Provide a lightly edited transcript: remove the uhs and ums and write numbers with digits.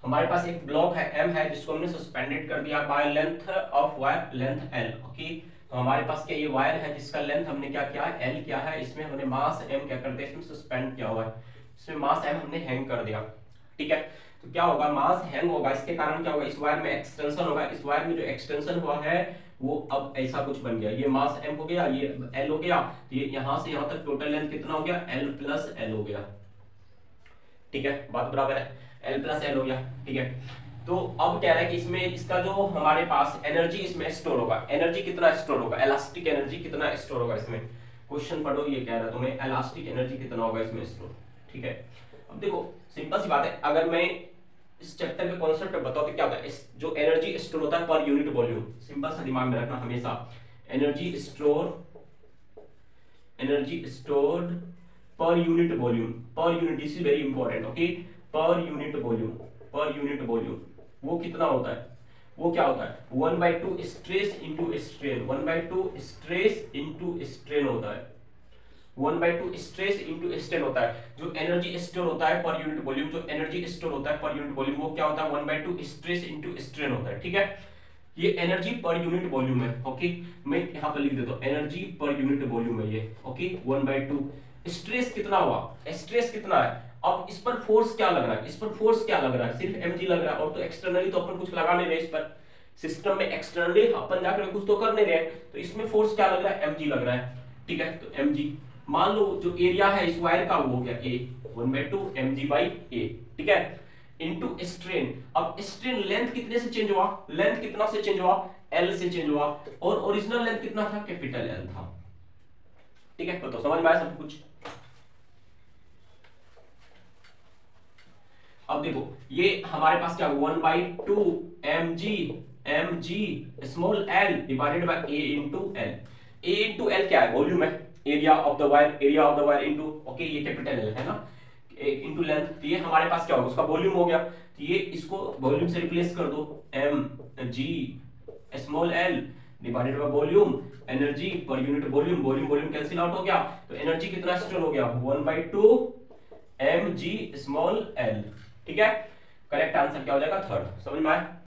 हमारे पास एक ब्लॉक है m है जिसको हमने सस्पेंडेड कर दिया by length of wire length l। Okay, तो हमारे पास क्या ये वायर है जिसका लेंथ हमने क्या किया है l किया है, इसमें हमने मास m क्या करते हैं इसमें सस्पेंड किया हुआ है, इसमें मास m हमने हैंग कर दिया। ठीक है, तो क्या होगा मास हैंग होगा, इसके कारण क्या होगा इस वायर में एक्सटेंशन होगा, इस वायर में जो एक्सटेंशन हुआ है वो अब ऐसा कुछ बन गया, ये मास m हो गया, ये l हो गया, तो ये यहां से यहां तक टोटल लेंथ कितना हो गया l प्लस l हो गया। ठीक है, बात बराबर है, l प्लस l हो गया। ठीक है, तो अब कह रहा है कि इसमें इसका जो हमारे पास एनर्जी इसमें स्टोर होगा, एनर्जी कितना स्टोर होगा, इलास्टिक एनर्जी कितना स्टोर होगा इसमें, क्वेश्चन पढ़ो ये कह रहा है तुम्हें इलास्टिक एनर्जी कितना होगा इसमें स्टोर। ठीक है, अब देखो सिंपल सी बात है, अगर मैं इस चैप्टर के कॉन्सेप्ट बताओ तो क्या होता है, जो एनर्जी स्टोर होता है पर यूनिट वॉल्यूम, सिंपल सा दिमाग में रखना हमेशा, energy stored per unit volume, per unit, this is very important. Okay, per unit volume वो कितना होता है, वो क्या होता है 1/2 stress into strain, 1/2 stress into strain होता है, 1/2 स्ट्रेस इंटू स्ट्रेन होता है। जो एनर्जी स्टोर होता है पर यूनिट वॉल्यूम, जो एनर्जी स्टोर होता है पर यूनिट वॉल्यूम वो क्या होता है 1/2 स्ट्रेस इंटू स्ट्रेन होता है। ठीक है, ये एनर्जी पर यूनिट वॉल्यूम है। ओके, मैं यहाँ पर लिख देता हूँ एनर्जी पर यूनिट वॉल्यूम है ये। ओके, 1/2 स्ट्रेस कितना हुआ, स्ट्रेस कितना है, अब इस पर फोर्स क्या लग रहा है, इस पर फोर्स क्या लग रहा है, सिर्फ mg लग रहा है, और तो एक्सटर्नली तो अपन कुछ लगा नहीं रहे इस पर, सिस्टम में एक्सटर्नली अपन जाकर कुछ तो कर नहीं रहे, तो इसमें फोर्स क्या लग रहा है mg लग रहा है। ठीक है, तो mg मान लो जो एरिया है इस वायर का वो हो गया a, 1/2 mg/a। ठीक है, इनटू स्ट्रेन, अब स्ट्रेन लेंथ कितने से चेंज हुआ, लेंथ कितना से चेंज हुआ l से चेंज हुआ, और ओरिजिनल लेंथ कितना था कैपिटल L था। ठीक है, तो समझ में आया सब कुछ। अब देखो ये हमारे पास क्या 1/2 mg small l divided by a into l, a into l क्या है वॉल्यूम है, area of the wire into, okay ये कैपिटल L है ना, इंटू लेंथ, तो ये हमारे पास क्या होगा उसका वॉल्यूम हो गया, तो ये इसको वॉल्यूम से रिप्लेस कर दो, mg small l divided by volume, energy per unit volume, volume cancel out हो गया, तो एनर्जी कितना स्टोर हो गया 1/2 mg स्मॉल l। ठीक है, करेक्ट आंसर क्या हो जाएगा थर्ड। समझ में आया।